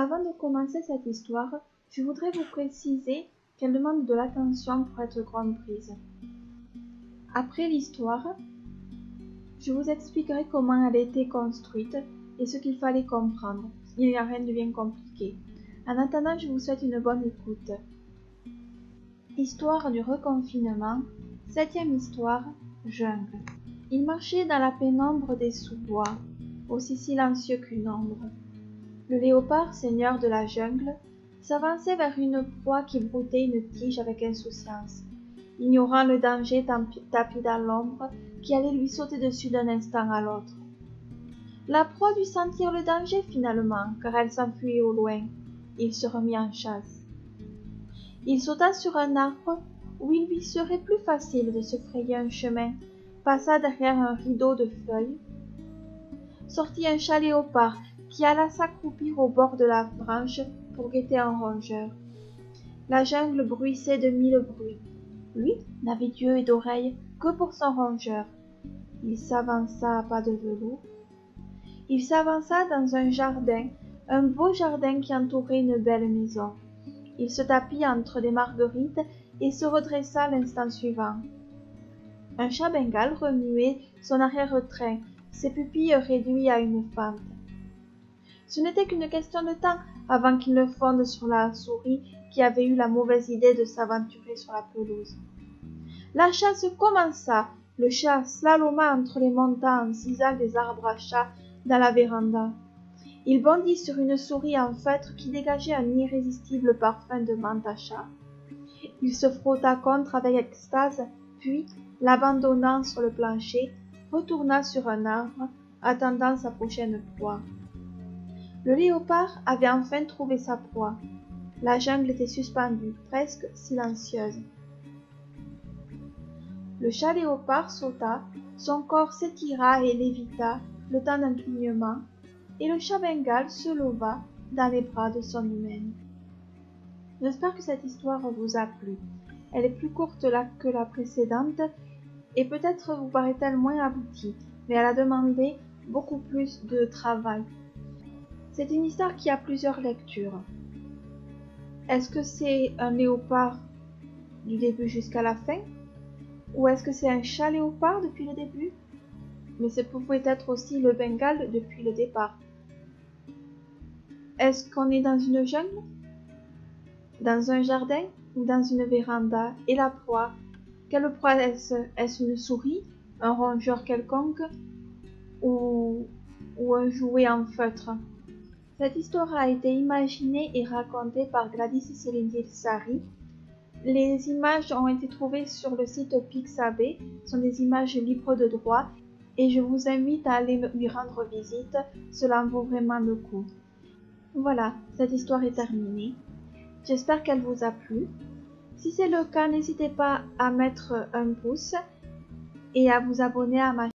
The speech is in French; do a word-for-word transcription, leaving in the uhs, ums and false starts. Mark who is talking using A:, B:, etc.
A: Avant de commencer cette histoire, je voudrais vous préciser qu'elle demande de l'attention pour être comprise. Après l'histoire, je vous expliquerai comment elle a été construite et ce qu'il fallait comprendre. Il n'y a rien de bien compliqué. En attendant, je vous souhaite une bonne écoute. Histoire du reconfinement, septième histoire, jungle. Il marchait dans la pénombre des sous-bois, aussi silencieux qu'une ombre. Le léopard, seigneur de la jungle, s'avançait vers une proie qui broutait une tige avec insouciance, ignorant le danger tapi dans l'ombre qui allait lui sauter dessus d'un instant à l'autre. La proie dut sentir le danger finalement, car elle s'enfuyait au loin. Il se remit en chasse. Il sauta sur un arbre où il lui serait plus facile de se frayer un chemin, passa derrière un rideau de feuilles, sortit un chat léopard qui alla s'accroupir au bord de la branche pour guetter un rongeur. La jungle bruissait de mille bruits. Lui n'avait d'yeux et d'oreilles que pour son rongeur. Il s'avança à pas de velours. Il s'avança dans un jardin, un beau jardin qui entourait une belle maison. Il se tapit entre des marguerites et se redressa l'instant suivant. Un chat bengal remuait son arrière-train, ses pupilles réduites à une fente. Ce n'était qu'une question de temps avant qu'il ne fonde sur la souris qui avait eu la mauvaise idée de s'aventurer sur la pelouse. La chasse commença. Le chat slaloma entre les montants en cisant des arbres à chat dans la véranda. Il bondit sur une souris en feutre qui dégageait un irrésistible parfum de menthe à chat. Il se frotta contre avec extase, puis, l'abandonnant sur le plancher, retourna sur un arbre, attendant sa prochaine proie. Le léopard avait enfin trouvé sa proie. La jungle était suspendue, presque silencieuse. Le chat léopard sauta, son corps s'étira et lévita le temps d'un clignement, et le chat bengal se leva dans les bras de son humaine. J'espère que cette histoire vous a plu. Elle est plus courte là que la précédente, et peut-être vous paraît-elle moins aboutie, mais elle a demandé beaucoup plus de travail. C'est une histoire qui a plusieurs lectures. Est-ce que c'est un léopard du début jusqu'à la fin? Ou est-ce que c'est un chat léopard depuis le début? Mais ce pouvait être aussi le bengal depuis le départ. Est-ce qu'on est dans une jungle? Dans un jardin? Ou dans une véranda? Et la proie? Quelle proie est-ce? Est-ce une souris? Un rongeur quelconque? Ou, ou un jouet en feutre? Cette histoire a été imaginée et racontée par Gladys Selindil-Sari. Les images ont été trouvées sur le site Pixabay, ce sont des images libres de droit et je vous invite à aller lui rendre visite, cela en vaut vraiment le coup. Voilà, cette histoire est terminée. J'espère qu'elle vous a plu. Si c'est le cas, n'hésitez pas à mettre un pouce et à vous abonner à ma chaîne.